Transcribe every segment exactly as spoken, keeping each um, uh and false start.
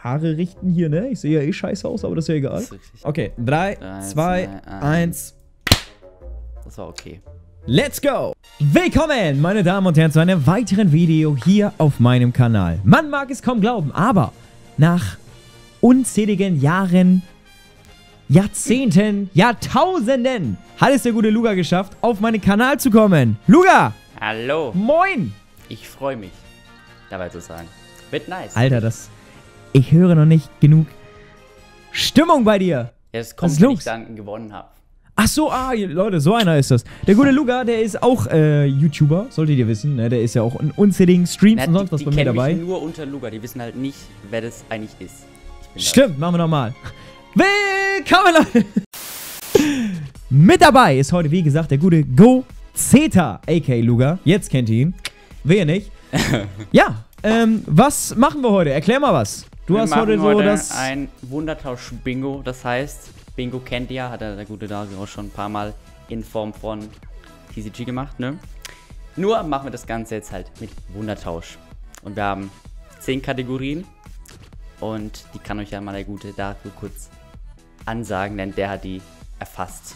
Haare richten hier, ne? Ich sehe ja eh scheiße aus, aber das ist ja egal. Das ist richtig. Okay, drei, zwei, eins. Das war okay. Let's go! Willkommen, meine Damen und Herren, zu einem weiteren Video hier auf meinem Kanal. Man mag es kaum glauben, aber nach unzähligen Jahren, Jahrzehnten, Jahrtausenden hat es der gute Luga geschafft, auf meinen Kanal zu kommen. Luga! Hallo! Moin! Ich freue mich, dabei zu sein. Wird nice. Alter, das... Ich höre noch nicht genug Stimmung bei dir. Ja, das kommt, wenn ich Danken gewonnen habe. Ach so, ah, Leute, so einer ist das. Der gute Luga, der ist auch äh, YouTuber, solltet ihr wissen. Ne? Der ist ja auch in unzähligen Streams Na, und sonst die, was bei mir dabei. Die kennen mich nur unter Luga, die wissen halt nicht, wer das eigentlich ist. Stimmt, das. Machen wir nochmal. Willkommen, Leute. Mit dabei ist heute, wie gesagt, der gute GoZeta, aka Luga. Jetzt kennt ihr ihn. Wer nicht? Ja, ähm, was machen wir heute? Erklär mal was. Du wir hast machen heute so heute das... ein Wundertausch-Bingo, das heißt... Bingo kennt ihr, hat der gute Dario auch schon ein paar Mal in Form von T C G gemacht, ne? Nur machen wir das Ganze jetzt halt mit Wundertausch. Und wir haben zehn Kategorien und die kann euch ja mal der gute Dario kurz ansagen, denn der hat die erfasst.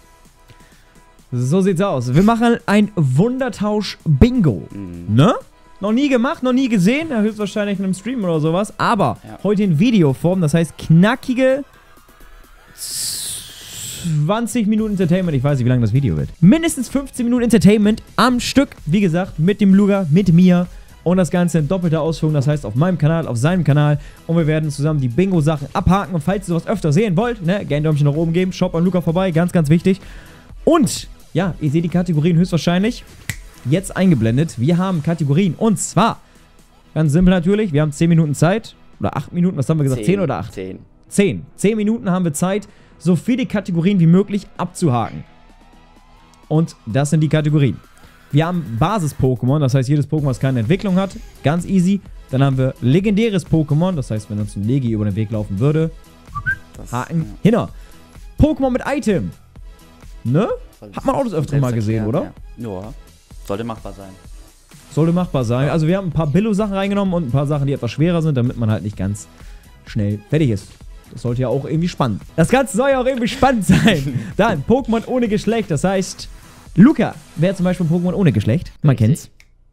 So sieht's aus. Wir machen ein Wundertausch-Bingo, mhm. ne? Noch nie gemacht, noch nie gesehen, ja, höchstwahrscheinlich in einem Stream oder sowas, aber ja. Heute in Videoform, das heißt knackige zwanzig Minuten Entertainment. Ich weiß nicht, wie lange das Video wird. Mindestens fünfzehn Minuten Entertainment am Stück. Wie gesagt, mit dem Luga, mit mir. Und das Ganze in doppelter Ausführung. Das heißt, auf meinem Kanal, auf seinem Kanal. Und wir werden zusammen die Bingo-Sachen abhaken. Und falls ihr sowas öfter sehen wollt, ne, gerne ein Däumchen nach oben geben. Schaut beim Luga vorbei. Ganz, ganz wichtig. Und, ja, ihr seht die Kategorien höchstwahrscheinlich jetzt eingeblendet. Wir haben Kategorien. Und zwar, ganz simpel natürlich, wir haben zehn Minuten Zeit. Oder acht Minuten, was haben wir gesagt? zehn oder acht? zehn. zehn. zehn Minuten haben wir Zeit, so viele Kategorien wie möglich abzuhaken. Und das sind die Kategorien. Wir haben Basis-Pokémon, das heißt jedes Pokémon, das keine Entwicklung hat. Ganz easy. Dann haben wir legendäres Pokémon, das heißt, wenn uns ein Legi über den Weg laufen würde, das, Haken, ja. Hinter. Pokémon mit Item. Ne? Hat man auch das öfter mal gesehen, oder? Ja. ja, sollte machbar sein. Sollte machbar sein. Also wir haben ein paar Billo-Sachen reingenommen und ein paar Sachen, die etwas schwerer sind, damit man halt nicht ganz schnell fertig ist. Das sollte ja auch irgendwie spannend. Das Ganze soll ja auch irgendwie spannend sein. Dann Pokémon ohne Geschlecht. Das heißt, Luca wäre zum Beispiel ein Pokémon ohne Geschlecht. Man kennt's.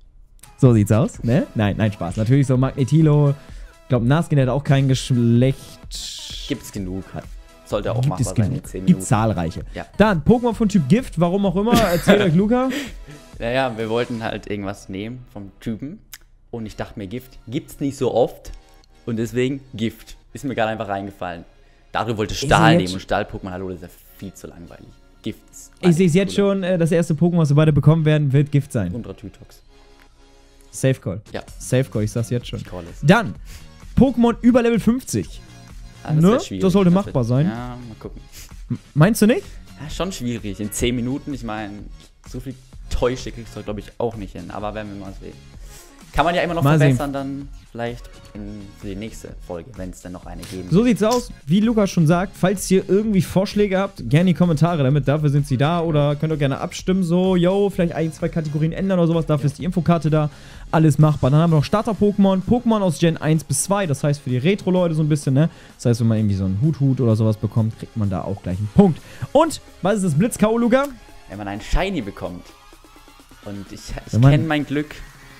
So sieht's aus, ne? Nein, nein, Spaß. Natürlich so Magnetilo. Ich glaube, Naskin hat auch kein Geschlecht. Gibt's genug. Sollte auch Gibt machbar es sein genug. in zehn Minuten. Gibt zahlreiche. Ja. Dann Pokémon von Typ Gift. Warum auch immer. Erzählt euch Luca. Naja, wir wollten halt irgendwas nehmen vom Typen. Und ich dachte mir, Gift gibt's nicht so oft. Und deswegen Gift. Ist mir gerade einfach reingefallen. Dario wollte Stahl nehmen und Stahl-Pokémon, hallo, das ist ja viel zu langweilig. Gift ist Ich sehe es jetzt schon, das erste Pokémon, was wir beide bekommen werden, wird Gift sein. Und Ratütox. Safe Call. Ja. Safe Call, ich sag's jetzt schon. Ich call es. Dann, Pokémon über Level fünfzig. Ah, das, ne? Das sollte das machbar wird, sein. Ja, mal gucken. Meinst du nicht? Ja, schon schwierig. In zehn Minuten, ich meine, so viel Täusche kriegst du, glaube ich, auch nicht hin. Aber werden wir mal sehen. Kann man ja immer noch mal verbessern, sehen. Dann vielleicht in die nächste Folge, wenn es dann noch eine geben So sieht's aus, wie Lukas schon sagt, falls ihr irgendwie Vorschläge habt, gerne die Kommentare damit, dafür sind sie da oder könnt ihr gerne abstimmen, so, yo, vielleicht ein, zwei Kategorien ändern oder sowas, dafür ja. Ist die Infokarte da, alles machbar. Dann haben wir noch Starter-Pokémon, Pokémon aus Gen eins bis zwei, das heißt für die Retro-Leute so ein bisschen, ne, das heißt, wenn man irgendwie so einen Hut-Hut oder sowas bekommt, kriegt man da auch gleich einen Punkt. Und, was ist das Blitz-K O, Luca? Wenn man einen Shiny bekommt und ich, ich kenne mein Glück.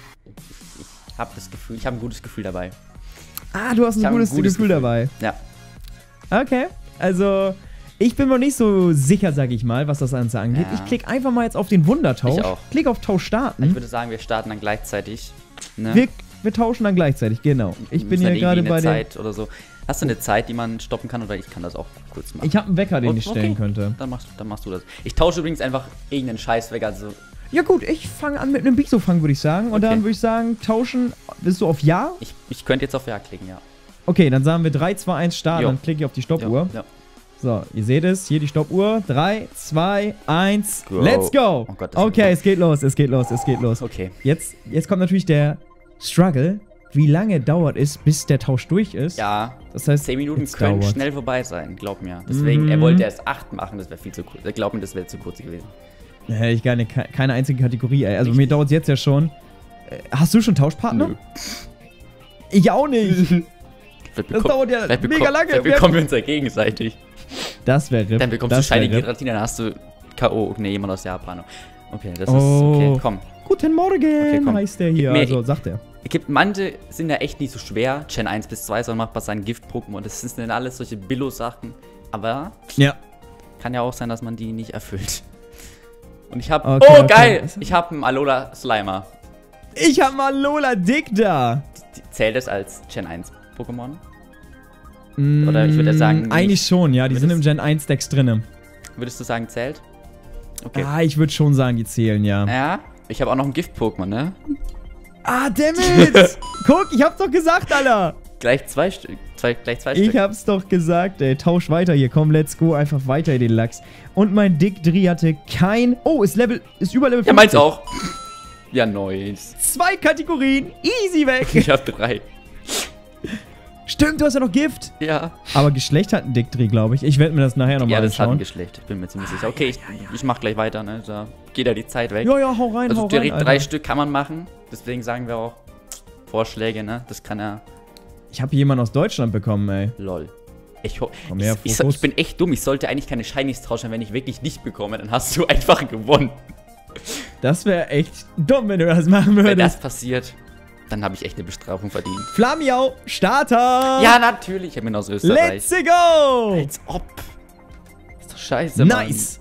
Ich habe das Gefühl, ich habe ein gutes Gefühl dabei. Ah, du hast ein, gutes, ein gutes Gefühl, Gefühl dabei. Ja. Okay, also ich bin mir nicht so sicher, sage ich mal, was das Ganze angeht. Ja. Ich klicke einfach mal jetzt auf den Wundertausch. Ich auch. Klick auf Tausch starten. Ich würde sagen, wir starten dann gleichzeitig. Ne? Wir, wir tauschen dann gleichzeitig, genau. Ich bin hier gerade bei der Zeit oder so. Hast du eine Zeit, die man stoppen kann, oder ich kann das auch kurz machen? Ich habe einen Wecker, den okay. ich stellen okay. könnte. Dann machst, dann machst du das. Ich tausche übrigens einfach irgendeinen Scheißwecker, also... Ja gut, ich fange an mit einem Bisofang, würde ich sagen. Und okay. Dann würde ich sagen, tauschen, bist du auf Ja? Ich, ich könnte jetzt auf Ja klicken, ja. Okay, dann sagen wir drei, zwei, eins starten, jo. Dann klicke ich auf die Stoppuhr. Jo. Ja. So, ihr seht es, hier die Stoppuhr. drei, zwei, eins, go. Let's go! Oh Gott, okay, es geht los, es geht los, es geht los. Okay. Jetzt, jetzt kommt natürlich der Struggle. Wie lange dauert es, bis der Tausch durch ist? Ja, das heißt, zehn Minuten können dauert. schnell vorbei sein, glaub mir. Deswegen, mm. er wollte erst acht machen, das wäre viel zu kurz. Glaub mir, das wäre zu kurz gewesen. Da hätte ich keine, keine einzige Kategorie, ey. Also Richtig. Mir dauert es jetzt ja schon. Hast du schon Tauschpartner? Nö. Ich auch nicht. Das dauert ja mega bekommen, lange. Dann bekommen wir uns ja gegenseitig. Das wäre Dann bekommst das du Shiny wär Giratina, dann hast du K O. Ne, jemand aus Japan. Okay, das Oh. ist okay, komm. Guten Morgen, Okay, komm. heißt der hier. Mir- Also sagt er. Es gibt, manche sind ja echt nicht so schwer, Gen eins bis zwei, sondern macht bei seinen Gift-Pokémon. Das sind dann alles solche Billo-Sachen. Aber Ja. kann ja auch sein, dass man die nicht erfüllt. Und ich habe, Okay, oh okay. geil, ich habe einen Alola Slimer. Ich hab mal Lola Dick da. Die- Zählt das als Gen eins Pokémon? Oder ich würde sagen, nicht. Eigentlich schon, ja. Die Würdest- sind im Gen eins Decks drinne. Würdest du sagen, zählt? Okay. Ah, ich würde schon sagen, die zählen, ja. Ja, ich habe auch noch ein Gift-Pokémon, ne? Ah, dammit! Guck, ich hab's doch gesagt, Alter. Gleich zwei Stück. Zwei, gleich zwei Ich Stück. hab's doch gesagt, ey. Tausch weiter hier. Komm, let's go. Einfach weiter in den Lachs. Und mein Dick Dri hatte kein... Oh, ist Level... Ist über Level Ja, meins auch. Ja, nice. Zwei Kategorien. Easy weg. Ich habe drei. Stimmt, du hast ja noch Gift. Ja. Aber Geschlecht hat ein Dick Dri, glaube ich. Ich werde mir das nachher nochmal Ja, das hat ein anschauen. Geschlecht. Ich bin mir ziemlich sicher. Okay, ich, ich mach gleich weiter, ne? Da geht ja die Zeit weg. Ja, ja, hau rein, Also hau direkt rein, drei Alter. Stück kann man machen. Deswegen sagen wir auch Vorschläge, ne? Das kann ja. Ich habe jemanden aus Deutschland bekommen, ey. Lol. Ich, ho- Komm ich, her, ich, Fokus. ich bin echt dumm. Ich sollte eigentlich keine Shinies tauschen, wenn ich wirklich nicht bekomme. Dann hast du einfach gewonnen. Das wäre echt dumm, wenn du das machen Wenn würdest. das passiert, dann habe ich echt eine Bestrafung verdient. Flamiau, Starter. Ja, natürlich. Ich bin aus Österreich. Let's go. Als ob. Ist doch scheiße, Mann. Nice.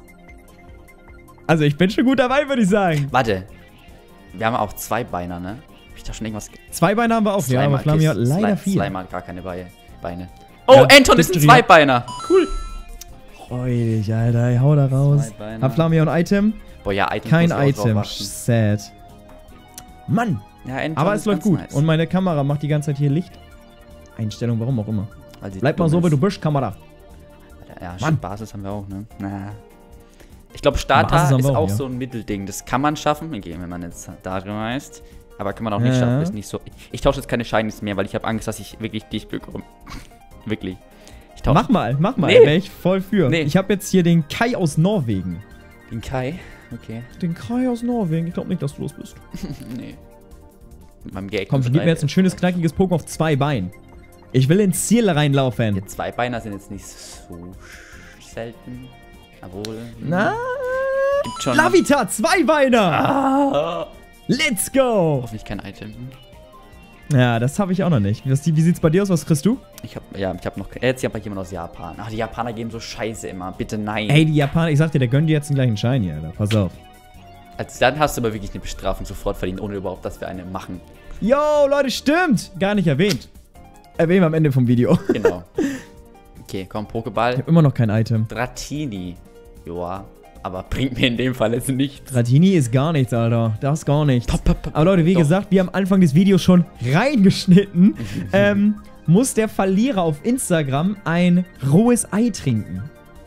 Also ich bin schon gut dabei, würde ich sagen. Warte. Wir haben auch zwei Beiner, ne? Hab ich da schon irgendwas... Zwei Beine haben wir auch, ja, aber Flamiau hat Kiss, leider Slime, vier. Slime hat gar keine Beine. Beine. Oh, Ja, Anton ist ein Victory. Zweibeiner. Cool. Freu dich, Alter. Ich hau da raus. Zwei Beine. Hab Flamiau ein Item? Boah, ja, Item Kein muss ich auch drauf Item. achten. Sad. Mann. Ja, Anton Aber ist es läuft ganz gut. nice. Und meine Kamera macht die ganze Zeit hier Licht. Einstellung, warum auch immer. Weil sie Bleib mal dumm so, wie ist. du bist, Kamera. Ja, Mann. stimmt, Basis haben wir auch, ne? Na. Ich glaube, Starter Basis haben ist wir auch, auch ja. so ein Mittelding. Das kann man schaffen, okay, wenn man jetzt da drin heißt. Aber kann man auch nicht Ja. schaffen. Ist nicht so. Ich tausche jetzt keine Shinies mehr, weil ich habe Angst, dass ich wirklich dich bekomme. Wirklich. Ich tausche Mach mal, mach mal. Nee. Wär ich voll für. Nee. Ich habe jetzt hier den Kai aus Norwegen. den Kai. Okay. Den Kai aus Norwegen. Ich glaube nicht, dass du los bist. Nee. Mit meinem Geld. Komm, gib mir jetzt ein schönes, knackiges Pokémon auf zwei Beinen. Ich will ins Ziel reinlaufen. Die Zweibeiner sind jetzt nicht so selten. Obwohl. Na? Gibt schon. Lavita, Zweibeiner! Ah. Let's go! Hoffentlich kein Item. Ja, das habe ich auch noch nicht. Was, wie sieht's bei dir aus? Was kriegst du? Ich hab, ja, ich hab noch. Jetzt hab ich jemand aus Japan. Ach, die Japaner geben so Scheiße immer. Bitte nein. Ey, die Japaner, ich sag dir, der gönnt dir jetzt den gleichen Shiny, Alter. Pass auf. Also dann hast du aber wirklich eine Bestrafung sofort verdient, ohne überhaupt, dass wir eine machen. Yo, Leute, stimmt! Gar nicht erwähnt. Erwähnen wir am Ende vom Video. Genau. Okay, komm, Ich Pokéball. habe immer noch kein Item. Dratini. Joa, aber bringt mir in dem Fall jetzt nichts. Ratini ist gar nichts, Alter. Das ist gar nichts. Pop, pop, pop. Aber Leute, wie Doch. gesagt, wir haben am Anfang des Videos schon reingeschnitten. ähm, muss der Verlierer auf Instagram ein rohes Ei trinken.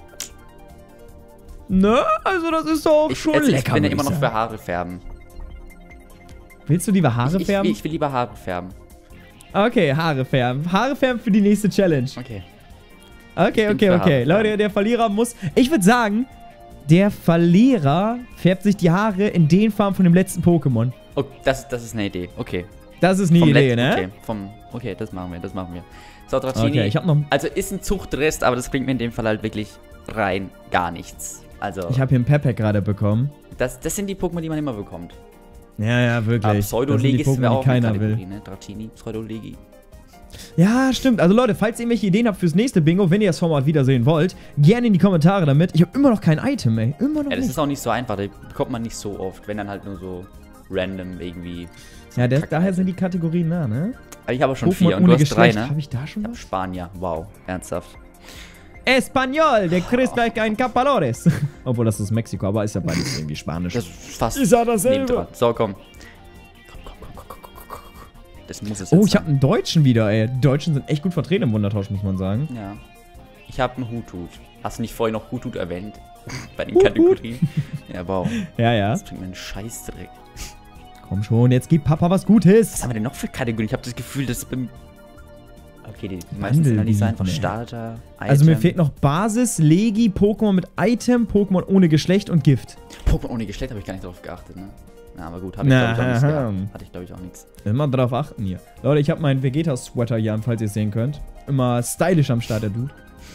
Ne? Also das ist doch Ich, schon jetzt, ich lecker. bin ja würd immer ich noch sagen. für Haare färben. Willst du lieber Haare ich, ich, färben? will, ich will lieber Haare färben. Okay, Haare färben. Haare färben für die nächste Challenge. Okay. Okay, bin okay, für okay. Haare Leute, färben. der Verlierer muss... Ich würde sagen, der Verlierer färbt sich die Haare in den Farben von dem letzten Pokémon. Oh, das, das ist eine Idee. Okay. Das ist eine Vom Idee, letzten- ne? Okay, vom, okay, das machen wir, das machen wir. So, Dratini. Okay, ich habe noch... Also ist ein Zuchtrest, aber das bringt mir in dem Fall halt wirklich rein gar nichts. Also, Ich habe hier einen Pepe gerade bekommen. das, das sind die Pokémon, die man immer bekommt. Ja, ja, wirklich. Aber Das sind die Pseudolegis Pokémon, wäre die auch eine keiner Kategorie, will. ne? Dratini, Pseudolegi. Ja, stimmt. Also Leute, falls ihr irgendwelche Ideen habt fürs nächste Bingo, wenn ihr das Format wiedersehen wollt, gerne in die Kommentare damit. Ich habe immer noch kein Item, ey. Immer noch Ja, das nicht. ist auch nicht so einfach, da bekommt man nicht so oft, wenn dann halt nur so random irgendwie. Ja, das, Kack- daher sind die Kategorien nah, ne? Aber ich habe schon Pokémon vier und du ohne hast drei, Geschlecht. ne? Habe ich da schon Ich hab was? Spanier, wow, ernsthaft. Espanol, der kriegt gleich einen Capalores. Obwohl, das ist Mexiko, aber ist ja beides irgendwie Spanisch. Das ist fast Ist ja dasselbe. nebendran. So, komm. Komm, komm, komm, komm, komm, komm, komm, komm. Das muss es jetzt Oh, ich sein. habe einen Deutschen wieder, ey. Die Deutschen sind echt gut vertreten im Wundertausch, muss man sagen. Ja. Ich habe einen Hutut. Hast du nicht vorhin noch Hutut erwähnt? Bei den Hut, Kategorien? Ja, wow. Ja, ja. Das bringt mir einen Scheißdreck. Komm schon, jetzt gib Papa was Was Gutes. haben wir denn noch für Kategorien? Ich habe das Gefühl, dass beim... Okay, die meisten sind ja nicht so einfach. nee. Starter, Item. Also mir fehlt noch Basis, Legi, Pokémon mit Item, Pokémon ohne Geschlecht und Gift. Pokémon ohne Geschlecht habe ich gar nicht drauf geachtet, ne? Na, aber gut, habe ich Na, glaube ich auch nichts aha. gehabt. Hatte ich glaube ich auch nichts. Immer drauf achten hier. Leute, ich habe meinen Vegeta-Sweater hier an, falls ihr es sehen könnt. immer stylisch am Start, der Dude.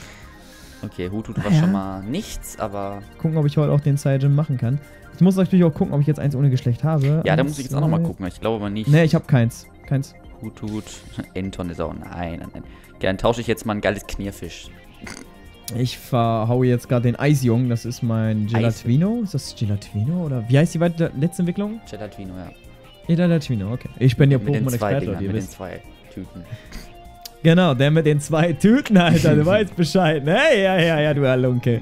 Okay, Hutu war ja. schon mal nichts, aber... Gucken, ob ich heute auch den Cyjim machen kann. Ich muss natürlich auch gucken, ob ich jetzt eins ohne Geschlecht habe. Ja, da eins, muss ich jetzt auch nochmal gucken. Ich glaube aber nicht. Ne, ich habe keins. Keins. Hutut. Enton ist auch... Nein, nein, nein. Okay, dann tausche ich jetzt mal ein geiles Knierfisch. Ich verhaue jetzt gerade den Eisjungen. Das ist mein Gelatvino. Ist das Gelatvino? Oder wie heißt die weiter letzte Entwicklung? Gelatvino, ja. Gelatvino, okay. Ich bin ja Mit den zwei Pokémon-Experte, Dingern, wie ihr mit den wisst. zwei Tüten. Genau, der mit den zwei Tüten, Alter. Du weißt Bescheid, ne? Ja, ja, ja, du Halunke.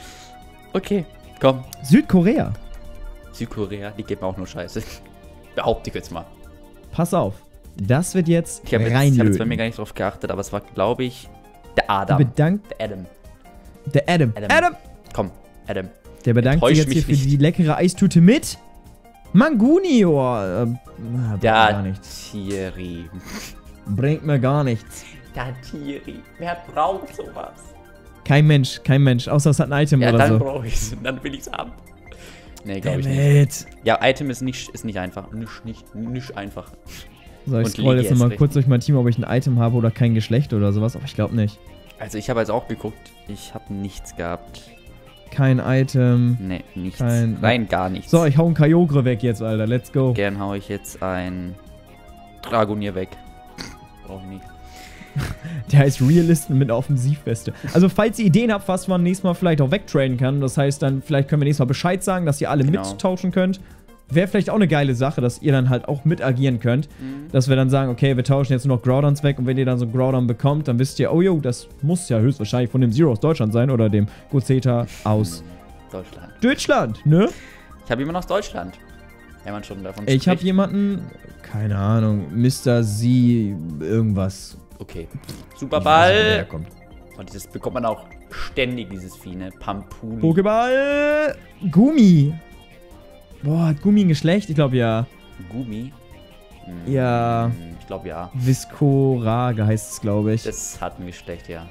Okay, komm. Südkorea. Südkorea, die geben auch nur Scheiße. Behaupte ich jetzt mal. Pass auf. Das wird jetzt Ich habe jetzt, ich hab reinlöten. jetzt bei mir gar nicht drauf geachtet, aber es war, glaube ich, der Adam. Bedankt Der Adam. der Adam. Adam. Adam. Komm, Adam. Der bedankt sich Enttäusch jetzt hier mich für nicht. die leckere Eistüte mit Manguni. Oh, äh, na, bringt mir gar Der nichts. Thierry. Bringt mir gar nichts. Der Thierry. Wer braucht sowas? Kein Mensch, kein Mensch. Außer es hat ein Item Ja, oder dann so. brauche ich es. Dann will ich es haben. Nee, glaube ich Damn nicht. it. Ja, Item ist nicht, ist nicht einfach. Nicht, nicht, nicht einfach. So, ich Und scroll Ligi jetzt nochmal erst kurz durch mein Team, ob ich ein Item habe oder kein Geschlecht oder sowas. Aber ich glaube nicht. Also ich habe jetzt auch geguckt. Ich habe nichts gehabt. Kein Item. Nee, nichts. Kein- Rein gar nichts. So, ich hau einen Kyogre weg jetzt, Alter. Let's go. Gern hau ich jetzt ein Dragonier weg. Brauche ich nicht. Der heißt Realisten mit einer Offensivweste. Also, falls ihr Ideen habt, was man nächstes Mal vielleicht auch wegtraden kann, das heißt dann, vielleicht können wir nächstes Mal Bescheid sagen, dass ihr alle Genau. mittauschen könnt. Wäre vielleicht auch eine geile Sache, dass ihr dann halt auch mit agieren könnt. Mhm. Dass wir dann sagen, okay, wir tauschen jetzt nur noch Groudons weg und wenn ihr dann so einen Groudon bekommt, dann wisst ihr, oh jo, das muss ja höchstwahrscheinlich von dem Zero aus Deutschland sein oder dem Gozeta aus Deutschland. Deutschland, ne? Ich habe immer noch Deutschland. Wenn man schon davon Ich habe spricht. jemanden, keine Ahnung, Mister Z irgendwas. Okay. Ich weiß nicht, wo Superball. der herkommt. Und das bekommt man auch ständig, dieses Vieh, ne? Pampuli. Pokéball! Gummi! Boah, hat Gummi ein Geschlecht? Ich glaube ja. Gummi. Hm, Ja. Ich glaube ja. Viscorage heißt es, glaube ich. Das hat ein Geschlecht, ja.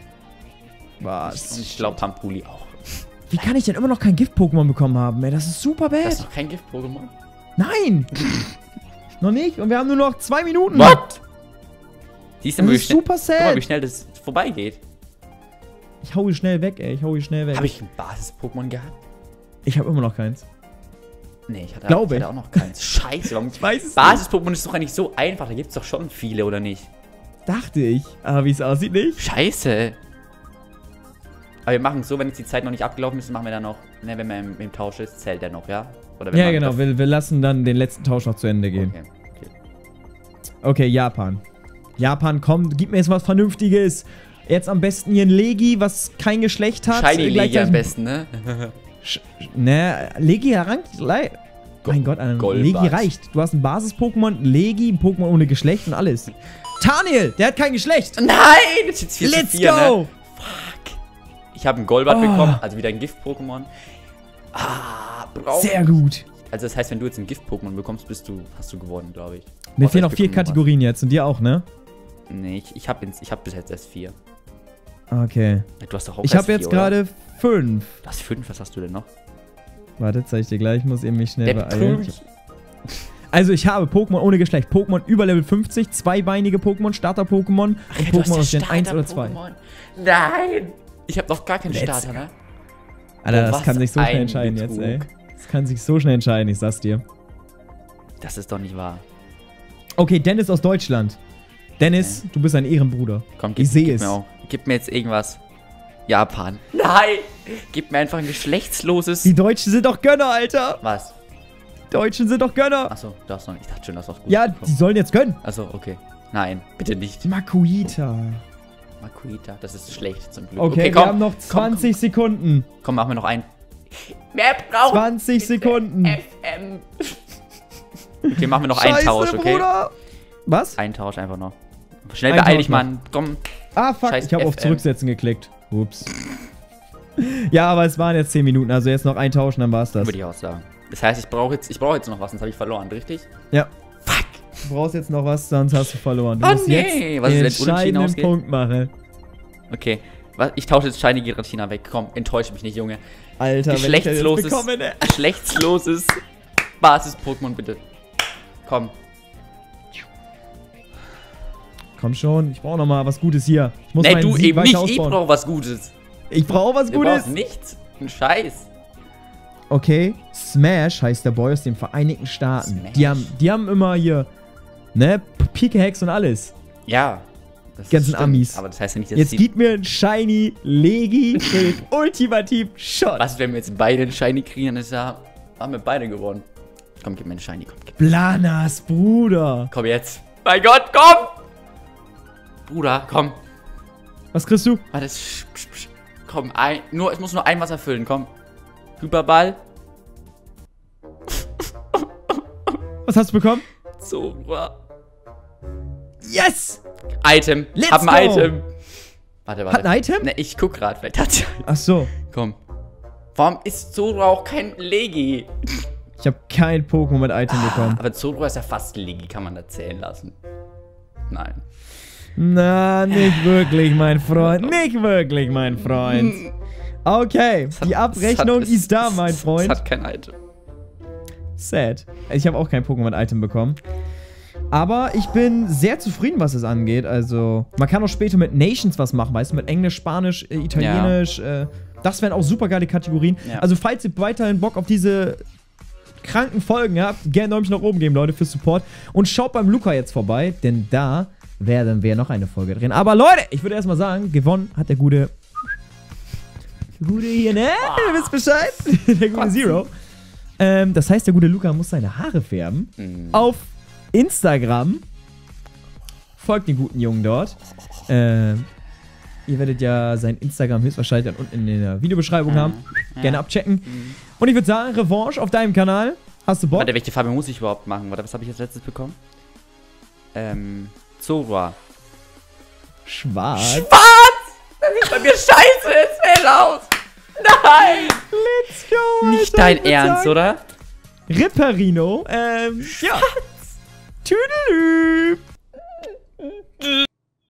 Was? Und ich glaube Pampuli auch. Wie kann ich denn immer noch kein Gift-Pokémon bekommen haben, ey? Das ist super Das ist bad. noch kein Gift-Pokémon. Nein! Noch nicht? Und wir haben nur noch zwei Minuten. What? Siehst du, Das wie ist schnell, super guck mal, wie sad. schnell das vorbeigeht. Ich hau hier schnell weg, ey. Ich hau hier schnell weg. Habe ich ein Basis-Pokémon gehabt? Ich habe immer noch keins. Nee, ich hatte, Glaube ich hatte auch noch keins. Scheiße, warum? Ich weiß es Basis-Pokémon ist doch eigentlich so einfach. Da gibt es doch schon viele, oder nicht? Dachte ich. Aber wie es aussieht, nicht. Scheiße. Aber wir machen es so, wenn jetzt die Zeit noch nicht abgelaufen ist, machen wir dann noch, ne, wenn man im, im Tausch ist, zählt der noch, ja? Oder wenn Ja, man genau. das- Wir, wir lassen dann den letzten Tausch noch zu Ende gehen. Okay, okay. Okay, Japan. Japan, komm, gib mir jetzt was Vernünftiges. Jetzt am besten hier ein Legi, was kein Geschlecht hat. Shiny Legi Gleichzeitig- am besten, ne? Sch- Ne, Legi rankt. Mein Gott, Alter, Golbat. Legi reicht. Du hast ein Basis-Pokémon, ein Legi, ein Pokémon ohne Geschlecht und alles. Taniel, der hat kein Geschlecht. Nein! Das ist jetzt vier zu Let's vier, go! Ne? Fuck. Ich habe einen Golbat Oh. bekommen, also wieder ein Gift-Pokémon. Ah, brauch. Sehr gut. Also das heißt, wenn du jetzt ein Gift-Pokémon bekommst, bist du, hast du gewonnen, glaube ich. Mir Außer fehlen ich noch vier bekomme was. Kategorien jetzt und dir auch, ne? Nee, ich, ich habe ich hab bis jetzt erst vier. Okay. Du hast doch auch Ich erst habe jetzt vier, oder? gerade fünf. Du hast fünf, was hast du denn noch? Warte, zeig ich dir gleich. Ich muss eben mich schnell Der beeilen. Prüf- Also ich habe Pokémon ohne Geschlecht. Pokémon über Level fünfzig, zweibeinige Pokémon, Starter-Pokémon und Ja, du hast Pokémon ja aus Gen eins oder zwei. Starter-Pokémon. Nein! Ich habe noch gar keinen Let's Starter, ne? Alter, Oh, das was kann sich so schnell ein entscheiden jetzt, ey. Betrug. Das kann sich so schnell entscheiden, ich sag's dir. Das ist doch nicht wahr. Okay, Dennis aus Deutschland. Dennis, du bist ein Ehrenbruder. Komm, gib, Ich sehe gib es. mir auch. Gib mir jetzt irgendwas. Japan. Nein! Gib mir einfach ein geschlechtsloses... Die Deutschen sind doch Gönner, Alter. Was? Die Deutschen sind doch Gönner. Achso, du hast noch... Ich dachte schon, das was gut. Ja, die sollen jetzt gönnen. Achso, okay. Nein, bitte nicht. Makuita. Makuita, das ist schlecht zum Glück. Okay, wir haben noch zwanzig Sekunden. Komm, komm, machen wir noch einen. Wer braucht zwanzig Sekunden. F M? Okay, machen wir noch einen Scheiße, Tausch, okay? Bruder. Was? Einen Tausch einfach noch. Schnell Ein beeil Tausch dich, Mann. Komm. Ah, fuck. Scheiß Ich habe auf F M. Zurücksetzen geklickt. Ups. Ja, aber es waren jetzt zehn Minuten. Also jetzt noch ein Tausch und dann war's das. Würde ich auch sagen. Das heißt, ich brauche jetzt, ich brauche jetzt noch was, sonst habe ich verloren, richtig? Ja. Fuck. Du brauchst jetzt noch was, sonst hast du verloren. Du Oh musst nee. jetzt Was ist, den wenn es unentschieden entscheidenden ausgeht? Punkt machen. Okay. Was? Ich tausche jetzt Shiny Giratina weg. Komm, enttäusche mich nicht, Junge. Alter, wenn ich das jetzt Geschlechtsloses, bekomme, ne? geschlechtsloses Basis-Pokémon, bitte. Komm. Komm schon, ich brauche noch mal was Gutes hier. Ich muss Nee, meinen du Sieg eben weiter nicht. ausbauen. Ich brauche was Gutes. Ich brauche was Du Gutes. brauchst nichts. Ein Scheiß. Okay, Smash heißt der Boy aus den Vereinigten Staaten. Smash. Die haben, die haben immer hier, ne, Pike-Hacks und alles. Ja. Das Ganzen stimmt, Amis. Aber das heißt ja nicht, dass Jetzt die... gib mir ein Shiny Legi für den ultimativ Shot. Was, wenn wir jetzt beide einen Shiny kriegen, dann ist ja... Haben wir beide gewonnen. Komm, gib mir einen Shiny, komm, gib. Blanas, Bruder. Komm jetzt. Mein Gott, komm! Bruder, komm. Was kriegst du? Warte, sch, sch, sch. Komm, ein, nur, es muss nur ein was erfüllen, komm. Hyperball. Was hast du bekommen? Zora. Yes! Item. Let's Hab ein go. Item. Warte, warte. Hat ein Item? Ne, ich guck grad, vielleicht hat sie. Ach so. Komm. Warum ist Zora auch kein Legi? Ich habe kein Pokémon mit Item bekommen. Aber Zora ist ja fast Legi, kann man da zählen lassen. Nein. Na, nicht wirklich, mein Freund. Nicht wirklich, mein Freund. Okay, Es hat- die Abrechnung es hat- ist da, es- mein es- Freund. Es hat kein Item. Sad. Ich habe auch kein Pokémon-Item bekommen. Aber ich bin sehr zufrieden, was es angeht. Also, man kann auch später mit Nations was machen, weißt du, mit Englisch, Spanisch, äh, Italienisch. Äh, das wären auch super geile Kategorien. Ja. Also, falls ihr weiterhin Bock auf diese kranken Folgen habt, gerne Däumchen nach oben geben, Leute, für Support. Und schaut beim Luca jetzt vorbei, denn da werden wir noch eine Folge drehen. Aber Leute, ich würde erstmal sagen, gewonnen hat der gute. Der gute hier, ne? Ihr wisst Bescheid. Der gute Zero. Ähm, das heißt, der gute Luca muss seine Haare färben. Mhm. Auf Instagram. Folgt den guten Jungen dort. Ähm, ihr werdet ja sein Instagram höchstwahrscheinlich dann unten in der Videobeschreibung haben. Ja. Gerne abchecken. Mhm. Und ich würde sagen, Revanche auf deinem Kanal. Hast du Bock? Warte, welche Farbe muss ich überhaupt machen? Warte, was habe ich jetzt letztes bekommen? Ähm, Zora. Schwarz. Schwarz! Das sieht bei mir scheiße ins Fell aus! Nein! Let's go, Nicht Alter, dein ich würd Ernst, sagen, oder? Ripperino. Ähm, ja. Tüdelü.